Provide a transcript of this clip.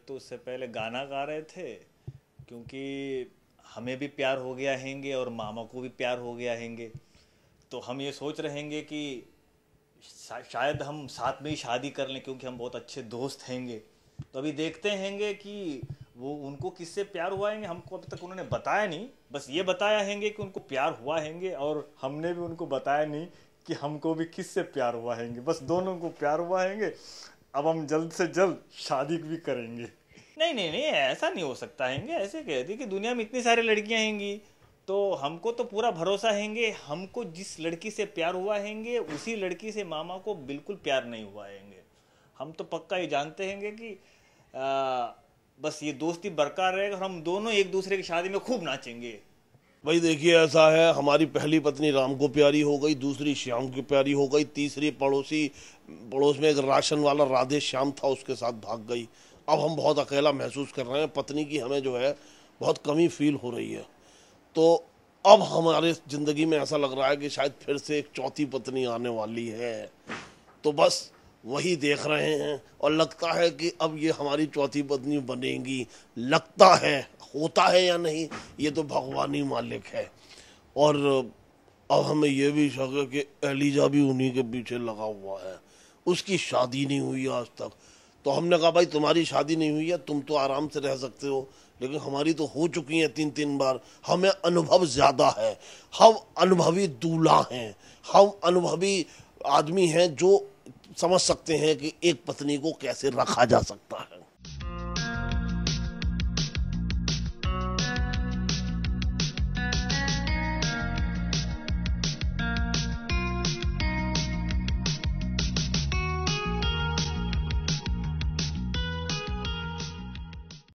तो उससे पहले गाना गा रहे थे, क्योंकि हमें भी प्यार हो गया हैंगे और मामा को भी प्यार हो गया हैंगे। तो हम ये सोच रहे हैंगे कि शायद हम साथ में ही शादी कर लें, क्योंकि हम बहुत अच्छे दोस्त हैंगे। तो अभी देखते हैंगे कि वो उनको किससे प्यार हुआ हैंगे। हमको अभी तक उन्होंने बताया नहीं, बस ये बताया हैंगे कि उनको प्यार हुआ हैंगे, और हमने भी उनको बताया नहीं कि हमको भी किससे प्यार हुआ हैंगे। बस दोनों को प्यार हुआ हैंगे। अब हम जल्द से जल्द शादी भी करेंगे। नहीं नहीं नहीं, ऐसा नहीं हो सकता हैंगे। ऐसे कहती कि दुनिया में इतनी सारी लड़कियां हैंगी, तो हमको तो पूरा भरोसा हैंगे। हमको जिस लड़की से प्यार हुआ हैंगे उसी लड़की से मामा को बिल्कुल प्यार नहीं हुआ हैंगे। हम तो पक्का ये जानते हैंगे कि बस ये दोस्ती बरकरार रहेगा और हम दोनों एक दूसरे की शादी में खूब नाचेंगे। भाई देखिए, ऐसा है, हमारी पहली पत्नी राम को प्यारी हो गई, दूसरी श्याम को प्यारी हो गई, तीसरी पड़ोस में एक राशन वाला राधे श्याम था, उसके साथ भाग गई। अब हम बहुत अकेला महसूस कर रहे हैं, पत्नी की हमें जो है बहुत कमी फील हो रही है। तो अब हमारे ज़िंदगी में ऐसा लग रहा है कि शायद फिर से एक चौथी पत्नी आने वाली है। तो बस वही देख रहे हैं, और लगता है कि अब ये हमारी चौथी पत्नी बनेगी। लगता है, होता है या नहीं ये तो भगवान ही मालिक है। और अब हमें ये भी शक है कि एलिजा भी उन्हीं के पीछे लगा हुआ है। उसकी शादी नहीं हुई आज तक। तो हमने कहा भाई तुम्हारी शादी नहीं हुई है, तुम तो आराम से रह सकते हो, लेकिन हमारी तो हो चुकी है 3-3 बार। हमें अनुभव ज़्यादा है, हम अनुभवी दूल्हा हैं, हम अनुभवी आदमी हैं जो समझ सकते हैं कि एक पत्नी को कैसे रखा जा सकता है।